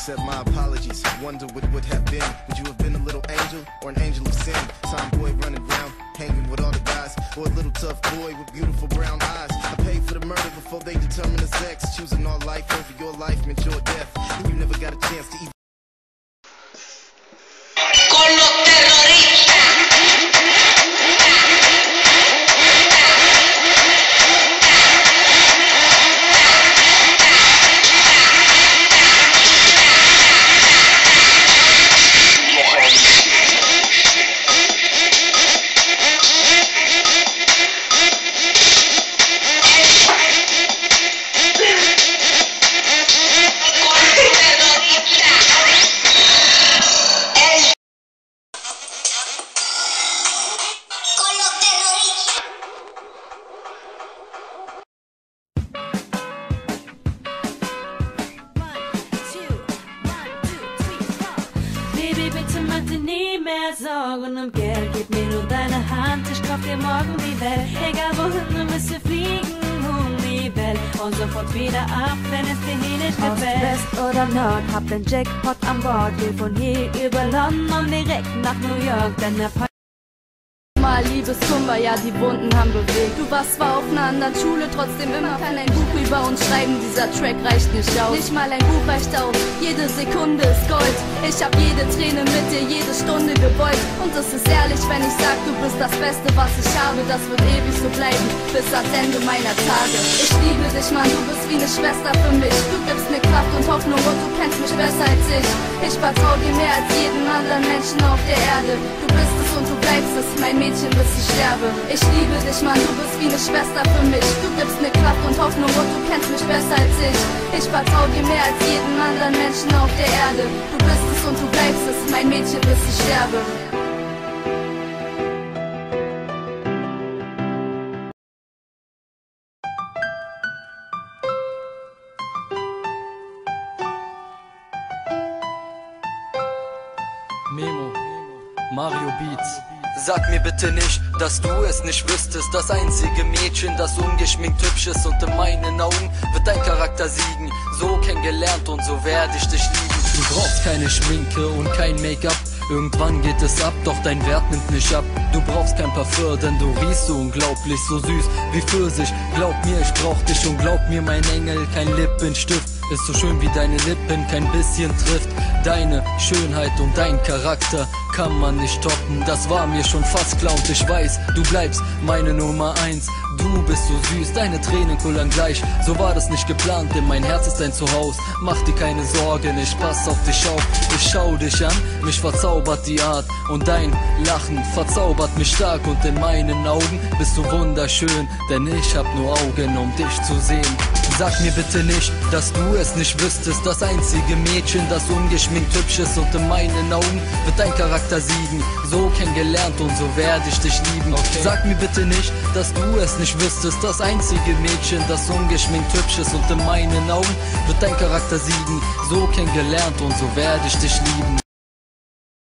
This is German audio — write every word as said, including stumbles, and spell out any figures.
accept my apologies. Wonder what would have been. Would you have been a little angel or an angel of sin? Tomboy running around, hanging with all the guys, or a little tough boy with beautiful brown eyes. I paid for the murder before they determined the sex. Choosing all life over your life meant your death, and you never got a chance to even. Con los terroristas. Bitte mach dir nie mehr Sorgen um Geld, gib mir nur deine Hand, ich kauf dir morgen die Welt. Egal wohin, du müsst wir fliegen um die Welt und sofort wieder ab, wenn es dir hier nicht gefällt. Ost, West oder Nord, hab den Jackpot an Bord, geh von hier über London direkt nach New York, denn der Point mal Liebeskummer, ja die Wunden haben bewegt. Du warst zwar auf einer anderen Schule, trotzdem immer kann ein Buch über uns schreiben, dieser Track reicht nicht aus. Nicht mal ein Buch reicht aus, jede Sekunde ist Gold. Ich hab jede Träne mit dir, jede Stunde gewollt. Und es ist ehrlich, wenn ich sag, du bist das Beste, was ich habe. Das wird ewig so bleiben, bis ans Ende meiner Tage. Ich liebe dich, Mann, du bist wie eine Schwester für mich. Du gibst mir Kraft und Hoffnung und du kennst mich besser als ich. Ich vertrau dir mehr als jeden anderen Menschen auf der Erde. Du bist es und du bleibst es, mein Mädchen, bis ich sterbe. Ich liebe dich, Mann, du bist wie eine Schwester für mich. Du gibst mir Kraft und Hoffnung und du kennst mich besser als ich. Ich vertrau dir mehr als jeden anderen Menschen auf der Erde. Du bist es und du bleibst es, mein Mädchen, bis ich sterbe. Memo, Mario Beats. Sag mir bitte nicht, dass du es nicht wüsstest. Das einzige Mädchen, das ungeschminkt hübsch ist, und in meinen Augen wird dein Charakter siegen. So kennengelernt und so werde ich dich lieben. Du brauchst keine Schminke und kein Make-up. Irgendwann geht es ab, doch dein Wert nimmt nicht ab. Du brauchst kein Parfum, denn du riechst so unglaublich, so süß wie Pfirsich. Glaub mir, ich brauch dich und glaub mir, mein Engel, kein Lippenstift ist so schön wie deine Lippen, kein bisschen trifft. Deine Schönheit und dein Charakter kann man nicht toppen. Das war mir schon fast klar und ich weiß, du bleibst meine Nummer eins. Du bist so süß, deine Tränen kullern gleich. So war das nicht geplant, denn mein Herz ist dein Zuhause. Mach dir keine Sorgen, ich pass auf dich auf. Ich schau dich an, mich verzaubert die Art. Und dein Lachen verzaubert mich stark. Und in meinen Augen bist du wunderschön, denn ich hab nur Augen, um dich zu sehen. Sag mir bitte nicht, dass du es nicht wüsstest. Das einzige Mädchen, das ungeschminkt hübsch ist, und in meinen Augen wird dein Charakter siegen. So kennengelernt und so werde ich dich lieben. Okay. Sag mir bitte nicht, dass du es nicht wüsstest. Das einzige Mädchen, das ungeschminkt hübsch ist, und in meinen Augen wird dein Charakter siegen. So kennengelernt und so werde ich dich lieben.